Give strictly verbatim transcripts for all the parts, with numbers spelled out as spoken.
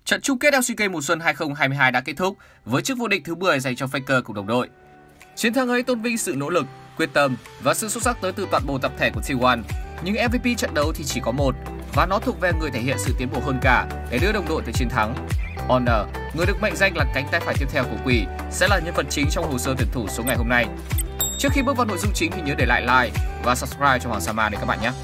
Trận chung kết lờ xê ca mùa xuân hai không hai hai đã kết thúc với chức vô địch thứ mười dành cho Faker cùng đồng đội. Chiến thắng ấy tôn vinh sự nỗ lực, quyết tâm và sự xuất sắc tới từ toàn bộ tập thể của T một. Nhưng em vê pê trận đấu thì chỉ có một và nó thuộc về người thể hiện sự tiến bộ hơn cả để đưa đồng đội tới chiến thắng. Honor, người được mệnh danh là cánh tay phải tiếp theo của Quỷ, sẽ là nhân vật chính trong hồ sơ tuyển thủ số ngày hôm nay. Trước khi bước vào nội dung chính thì nhớ để lại like và subscribe cho Hoàng Sa Ma để các bạn nhé.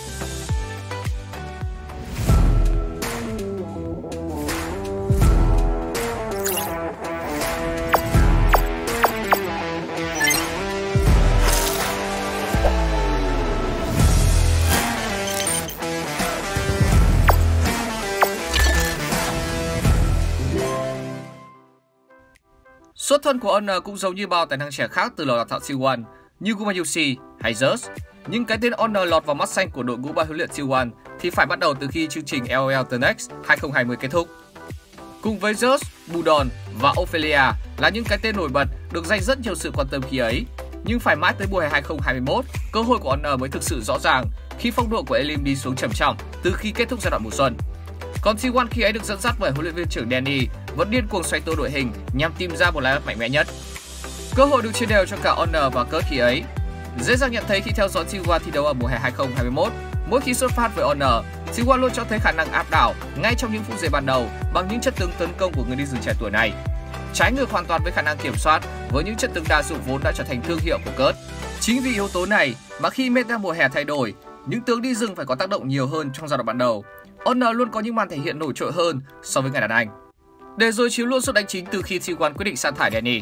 Xuất thân của Honor cũng giống như bao tài năng trẻ khác từ lò đào tạo T một như Gumayusi hay Zeus, nhưng cái tên Honor lọt vào mắt xanh của đội ngũ ban huấn luyện T một thì phải bắt đầu từ khi chương trình lờ o lờ The Next hai không hai không kết thúc. Cùng với Zeus, Budon và Ophelia là những cái tên nổi bật được dành rất nhiều sự quan tâm khi ấy, nhưng phải mãi tới mùa hè hai không hai mốt, cơ hội của Honor mới thực sự rõ ràng khi phong độ của Elim đi xuống trầm trọng từ khi kết thúc giai đoạn mùa xuân. Còn T một khi ấy được dẫn dắt bởi huấn luyện viên trưởng Danny vẫn điên cuồng xoay tua đội hình nhằm tìm ra một lineup mạnh mẽ nhất. Cơ hội được chia đều cho cả Honor và Kurt khi ấy. Dễ dàng nhận thấy khi theo dõi T một thi đấu ở mùa hè hai không hai mốt, mỗi khi xuất phát với Honor, T một luôn cho thấy khả năng áp đảo ngay trong những phút giây ban đầu bằng những chất tướng tấn công của người đi rừng trẻ tuổi này. Trái ngược hoàn toàn với khả năng kiểm soát với những chất tướng đa dụng vốn đã trở thành thương hiệu của Kurt. Chính vì yếu tố này mà khi meta mùa hè thay đổi, những tướng đi rừng phải có tác động nhiều hơn trong giai đoạn ban đầu. Honor luôn có những màn thể hiện nổi trội hơn so với người đàn anh, để rồi chiếm luôn suất đánh chính từ khi T một quyết định sa thải Danny.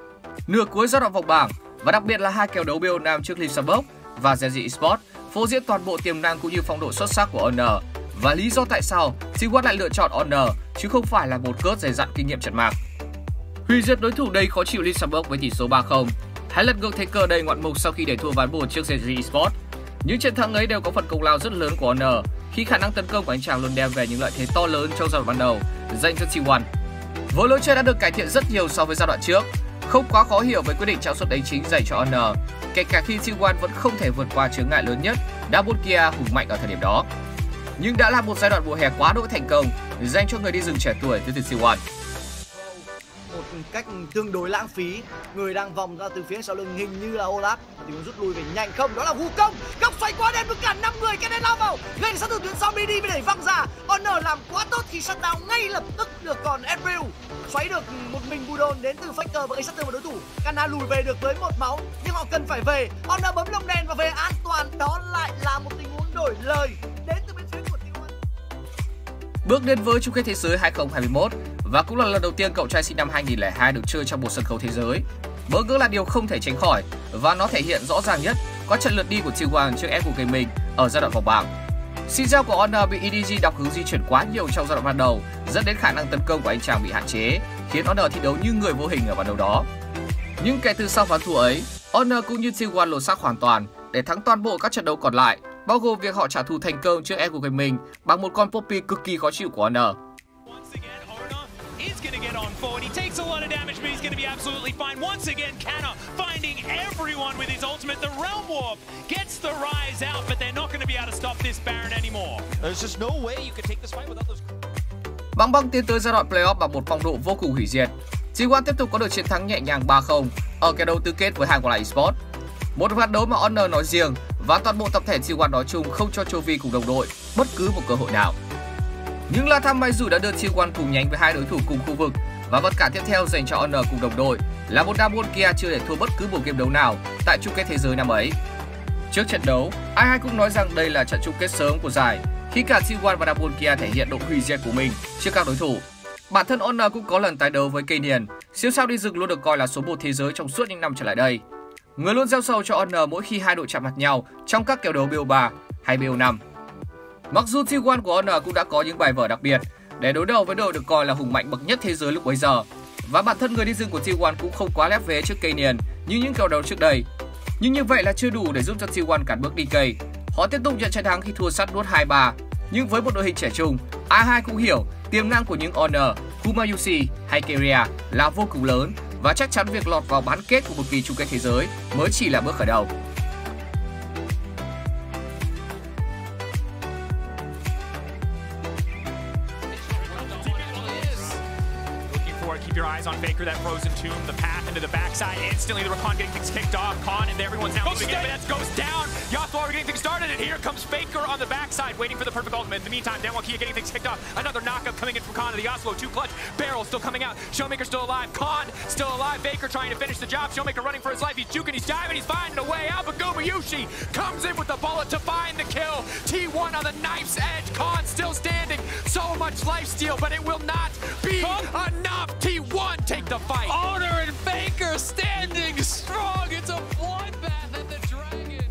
Nửa cuối giai đoạn vòng bảng và đặc biệt là hai kèo đấu bê o Nam trước Luxembourg và Genji Esports phô diễn toàn bộ tiềm năng cũng như phong độ xuất sắc của Honor và lý do tại sao T một lại lựa chọn Honor chứ không phải là một Kurt dày dặn kinh nghiệm trận mạc. Hủy diệt đối thủ đầy khó chịu Luxembourg với tỷ số ba không, hay lật ngược thế cờ đầy ngoạn mục sau khi để thua ván buồn trước Genji Esports. Những trận thắng ấy đều có phần công lao rất lớn của Honor khi khả năng tấn công của anh chàng luôn đem về những lợi thế to lớn trong giai đoạn ban đầu dành cho T một. Với lối chơi đã được cải thiện rất nhiều so với giai đoạn trước, không quá khó hiểu với quyết định trao suất đánh chính dành cho Honor, kể cả khi T một vẫn không thể vượt qua chướng ngại lớn nhất Dabukia hùng mạnh ở thời điểm đó. Nhưng đã là một giai đoạn mùa hè quá đỗi thành công dành cho người đi rừng trẻ tuổi từ T một. Một cách tương đối lãng phí, người đang vòng ra từ phía sau lưng hình như là Olaf, thì rút lui về nhanh không, đó là Wu Công, góc xoay quá đen với cả năm người, cái này lao vào gây sát từ tuyến sau Midi mới đẩy văng ra. Honor làm quá tốt khi shut down ngay lập tức được, còn April xoáy được một mình Budon đến từ Faker và gây sát thương vào đối thủ. Kana lùi về được với một máu nhưng họ cần phải về. Honor bấm lông đen và về an toàn, đó lại là một tình huống đổi lời đến từ bên phía của T một. Bước đến với chung kết thế giới hai không hai mốt và cũng là lần đầu tiên cậu trai sinh năm hai nghìn lẻ hai được chơi trong một sân khấu thế giới. Bỡ ngỡ là điều không thể tránh khỏi và nó thể hiện rõ ràng nhất qua trận lượt đi của T một trước Echo Gaming ở giai đoạn vòng bảng. Xin giao của Honor bị e đê giê đọc hướng di chuyển quá nhiều trong giai đoạn ban đầu, dẫn đến khả năng tấn công của anh chàng bị hạn chế, khiến Honor thi đấu như người vô hình ở ván đấu đó. Nhưng kể từ sau ván thua ấy, Honor cũng như T một lột xác hoàn toàn để thắng toàn bộ các trận đấu còn lại, bao gồm việc họ trả thù thành công trước Echo Gaming bằng một con Poppy cực kỳ khó chịu của Honor. Forward. He takes a lot of damage, but he's going to be absolutely fine. Once again, Kana finding everyone with his ultimate. The Realm Warp gets the rise out, but they're not going to be able to stop this Baron anymore. There's just no way you can take this fight without those. Băng băng tiến tới giai đoạn playoff bằng một phong độ vô cùng hủy diệt. T một tiếp tục có được chiến thắng nhẹ nhàng ba không ở cái đấu tứ kết với hàng còn lại Esports. Một ván đấu mà Honor nói riêng và toàn bộ tập thể T một nói chung không cho Chovy cùng đồng đội bất cứ một cơ hội nào. Nhưng là thăm may rủi đã đưa T một cùng nhánh với hai đối thủ cùng khu vực. Và vật cả tiếp theo dành cho Honor cùng đồng đội là một Dabukia chưa để thua bất cứ một game đấu nào tại chung kết thế giới năm ấy. Trước trận đấu, ai ai cũng nói rằng đây là trận chung kết sớm của giải khi cả T một và Dabukia thể hiện độ hủy diệt của mình trước các đối thủ. Bản thân Honor cũng có lần tái đấu với Keinian, siêu sao đi rừng luôn được coi là số một thế giới trong suốt những năm trở lại đây. Người luôn gieo sầu cho Honor mỗi khi hai đội chạm mặt nhau trong các kèo đấu bê o ba hay bê o năm. Mặc dù T một của Honor cũng đã có những bài vở đặc biệt để đối đầu với đội được coi là hùng mạnh bậc nhất thế giới lúc bấy giờ, và bản thân người đi rừng của T một cũng không quá lép vế trước Keinian như những kèo đấu trước đây. Nhưng như vậy là chưa đủ để giúp cho T một cản bước đê ca. Họ tiếp tục nhận chiến thắng khi thua sát nốt hai ba, nhưng với một đội hình trẻ trung, ai ai cũng hiểu tiềm năng của những Honor, Gumayusi hay Keria là vô cùng lớn và chắc chắn việc lọt vào bán kết của một kỳ chung kết thế giới mới chỉ là bước khởi đầu. for it. Keep your eyes on Faker, that frozen tomb, the path into the backside. Instantly, the Rakan getting things kicked off. Khan and everyone's now moving in, but that goes down. Yasuo are getting things started, and here comes Faker on the backside, waiting for the perfect ultimate. In the meantime, Danwakia getting things kicked off. Another knockup coming in from Khan to the Yasuo, two clutch. Barrel still coming out. Showmaker still alive. Khan still alive. Faker trying to finish the job. Showmaker running for his life. He's juking, he's diving, he's finding a way out, but Gumayusi comes in with the bullet to find the kill. T one on the knife's edge. Khan still standing. So much lifesteal, but it will not be enough. T one take the fight. Honor and Faker standing strong. It's a bloodbath at the Dragon.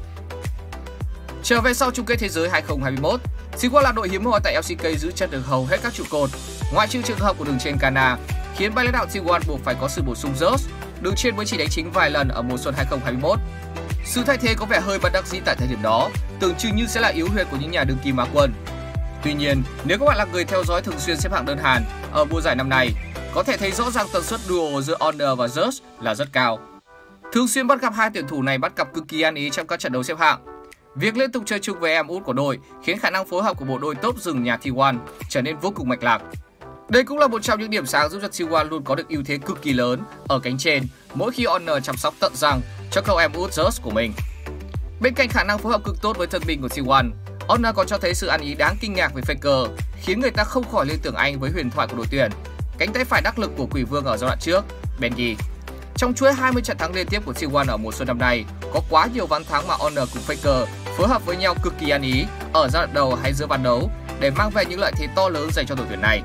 Trở về sau chung kết thế giới hai không hai mốt, T one là đội hiếm hoi tại L C K giữ chân được hầu hết các trụ cột, ngoại trừ trường hợp của đường trên Kana, khiến ban lãnh đạo T one buộc phải có sự bổ sung Zeus. Đường trên mới chỉ đánh chính vài lần ở mùa xuân hai không hai mốt. Sự thay thế có vẻ hơi bất đắc dĩ tại thời điểm đó, tưởng chừng như sẽ là yếu huyệt của những nhà đương kim Á quân. Tuy nhiên, nếu các bạn là người theo dõi thường xuyên xếp hạng đơn Hàn ở mùa giải năm nay, có thể thấy rõ ràng tần suất duo giữa Honor và Zeus là rất cao. Thường xuyên bắt gặp hai tuyển thủ này bắt cặp cực kỳ ăn ý trong các trận đấu xếp hạng. Việc liên tục chơi chung với em út của đội khiến khả năng phối hợp của bộ đôi top rừng nhà T one trở nên vô cùng mạch lạc. Đây cũng là một trong những điểm sáng giúp cho T one luôn có được ưu thế cực kỳ lớn ở cánh trên mỗi khi Honor chăm sóc tận răng cho cậu em út Zeus của mình. Bên cạnh khả năng phối hợp cực tốt với thân binh của T one, Honor còn cho thấy sự ăn ý đáng kinh ngạc với Faker, khiến người ta không khỏi liên tưởng anh với huyền thoại của đội tuyển, cánh tay phải đắc lực của Quỷ Vương ở giai đoạn trước, Benji. Trong chuỗi hai mươi trận thắng liên tiếp của T one ở mùa xuân năm nay, có quá nhiều ván thắng mà Honor cùng Faker phối hợp với nhau cực kỳ ăn ý ở giai đoạn đầu hay giữa ván đấu để mang về những lợi thế to lớn dành cho đội tuyển này.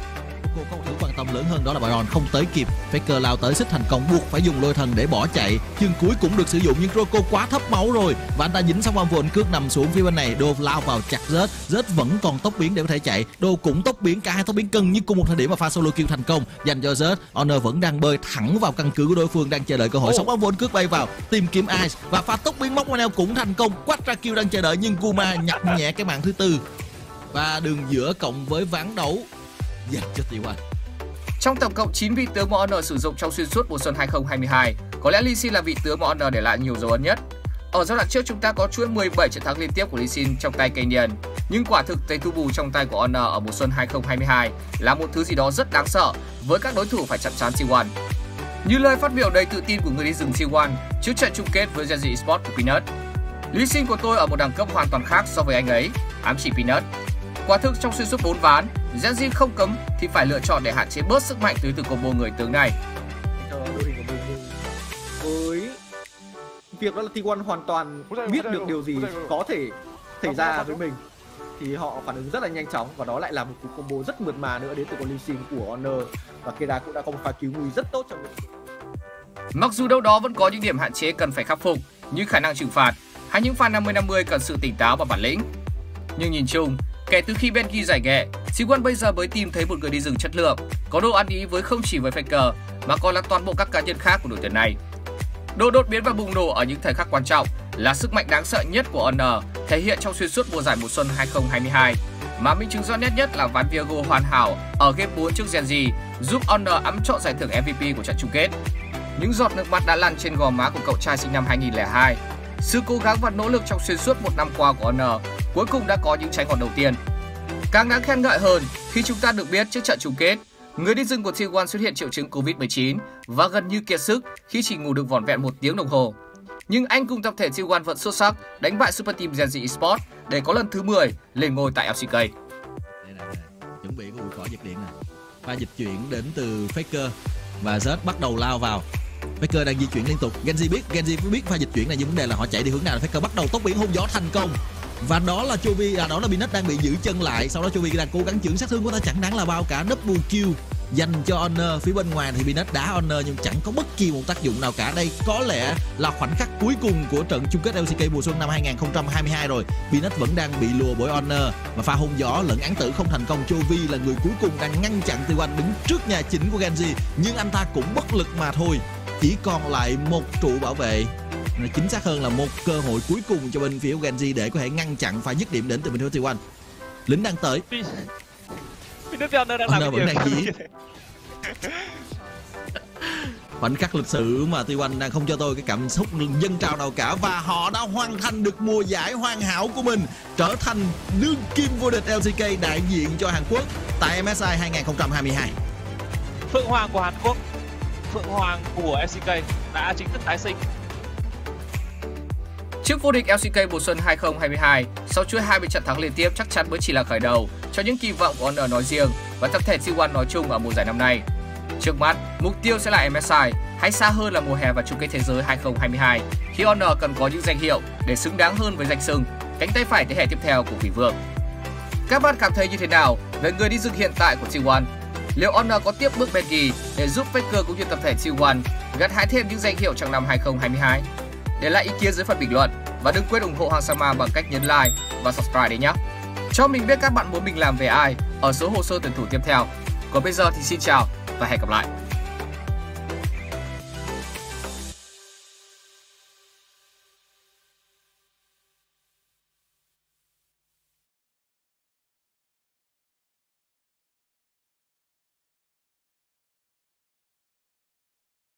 Cô có một thứ quan tâm lớn hơn, đó là Baron không tới kịp. Faker lao tới xích thành công, buộc phải dùng lôi thần để bỏ chạy. Chương cuối cũng được sử dụng nhưng Roko quá thấp máu rồi và anh ta dính xong một vồn cước nằm xuống phía bên này. Đô lao vào chặt Zed, Zed vẫn còn tốc biến để có thể chạy. Đô cũng tốc biến, cả hai tốc biến cân nhưng cùng một thời điểm mà pha solo kill thành công dành cho Zed. Honor vẫn đang bơi thẳng vào căn cứ của đối phương, đang chờ đợi cơ hội. Sống bóng vồn cước bay vào tìm kiếm Ice và pha tốc biến móc qua neo cũng thành công. Quát ra kill đang chờ đợi nhưng Guma nhặt nhẹ cái mạng thứ tư và đường giữa cộng với ván đấu dành cho T one. Trong tổng cộng chín vị tướng mà Honor sử dụng trong xuyên suốt mùa xuân hai không hai hai, có lẽ Lee Sin là vị tướng mà Honor để lại nhiều dấu ấn nhất. Ở giai đoạn trước chúng ta có chuỗi mười bảy trận thắng liên tiếp của Lee Sin trong tay Canyon, nhưng quả thực tay thu bù trong tay của Honor ở mùa xuân hai không hai hai là một thứ gì đó rất đáng sợ với các đối thủ phải chạm trán T one. Như lời phát biểu đầy tự tin của người đi rừng T one trước trận chung kết với Gen Z Esports của Peanut: Lee Sin của tôi ở một đẳng cấp hoàn toàn khác so với anh ấy, ám chỉ Peanut. Quả thực trong xuyên suốt bốn ván, Gen Z không cấm thì phải lựa chọn để hạn chế bớt sức mạnh tới từ combo người tướng này. Với việc đó là T one hoàn toàn biết được điều gì có thể xảy ra với mình thì họ phản ứng rất là nhanh chóng, và đó lại là một cú combo rất mượt mà nữa đến từ con Lee Sin của Honor, và Keda cũng đã có một pha cứu nguy rất tốt trong mình. Mặc dù đâu đó vẫn có những điểm hạn chế cần phải khắc phục như khả năng trừng phạt hay những pha năm mươi năm mươi cần sự tỉnh táo và bản lĩnh, nhưng nhìn chung, kể từ khi Benji giải nghệ, T one bây giờ mới tìm thấy một người đi rừng chất lượng, có độ ăn ý với không chỉ với Faker mà còn là toàn bộ các cá nhân khác của đội tuyển này. Độ đột biến và bùng nổ ở những thời khắc quan trọng là sức mạnh đáng sợ nhất của Honor thể hiện trong xuyên suốt mùa giải mùa xuân hai không hai hai, mà minh chứng rõ nét nhất là ván Viego hoàn hảo ở game bốn trước Gen Z giúp Honor ẵm trọn giải thưởng M V P của trận chung kết. Những giọt nước mắt đã lăn trên gò má của cậu trai sinh năm hai nghìn lẻ hai. Sự cố gắng và nỗ lực trong xuyên suốt một năm qua của Honor cuối cùng đã có những trái ngọt đầu tiên. Càng đáng khen ngợi hơn khi chúng ta được biết trước trận chung kết, người đi rừng của T one xuất hiện triệu chứng Covid mười chín và gần như kiệt sức khi chỉ ngủ được vỏn vẹn một tiếng đồng hồ. Nhưng anh cùng tập thể T one vẫn xuất sắc đánh bại Super Team Gen Z Esports để có lần thứ mười lên ngôi tại L C K. Đây này, đây. Chuẩn bị có bụi cỏ giật điện này. Pha dịch chuyển đến từ Faker và Zed bắt đầu lao vào. Faker đang di chuyển liên tục. Gen Z biết, Gen Z biết pha dịch chuyển này, nhưng vấn đề là họ chạy đi hướng nào. Faker bắt đầu tốc biến hung gió thành công. Và đó là Chovy, à đó là Peanut đang bị giữ chân lại. Sau đó Chovy đang cố gắng chưởng sát thương của ta chẳng đáng là bao cả. Double kill dành cho Honor. Phía bên ngoài thì Peanut đá Honor nhưng chẳng có bất kỳ một tác dụng nào cả. Đây có lẽ là khoảnh khắc cuối cùng của trận chung kết L C K mùa xuân năm hai không hai hai rồi. Peanut vẫn đang bị lùa bởi Honor và pha hung gió lẫn án tử không thành công. Chovy là người cuối cùng đang ngăn chặn T one đứng trước nhà chính của Gen Z, nhưng anh ta cũng bất lực mà thôi. Chỉ còn lại một trụ bảo vệ, chính xác hơn là một cơ hội cuối cùng cho bên phía Gen Z để có thể ngăn chặn pha dứt điểm đến từ bên phía T one. Lính đang tới. Honor vẫn đang dí. Khoảnh khắc lịch sử mà T one đang không cho tôi cái cảm xúc dâng trào nào cả, và họ đã hoàn thành được mùa giải hoàn hảo của mình, trở thành đương kim vô địch L C K đại diện cho Hàn Quốc tại M S I hai không hai hai. Phượng Hoàng của Hàn Quốc, Phượng Hoàng của lờ xê ca đã chính thức tái sinh. Chức vô địch lờ xê ca mùa xuân hai không hai hai sau chuỗi hai mươi trận thắng liên tiếp chắc chắn mới chỉ là khởi đầu cho những kỳ vọng của Honor nói riêng và tập thể T một nói chung ở mùa giải năm nay. Trước mắt, mục tiêu sẽ là em ét i hay xa hơn là mùa hè và chung kết thế giới hai không hai hai khi Honor cần có những danh hiệu để xứng đáng hơn với danh xưng cánh tay phải thế hệ tiếp theo của Quỷ Vương. Các bạn cảm thấy như thế nào về người đi rừng hiện tại của T một? Liệu Honor có tiếp bước Benji để giúp Faker cũng như tập thể T một gặt hái thêm những danh hiệu trong năm hai không hai hai? Để lại ý kiến dưới phần bình luận và đừng quên ủng hộ Hoàng Sama bằng cách nhấn like và subscribe đấy nhé. Cho mình biết các bạn muốn mình làm về ai ở số hồ sơ tuyển thủ tiếp theo. Còn bây giờ thì xin chào và hẹn gặp lại.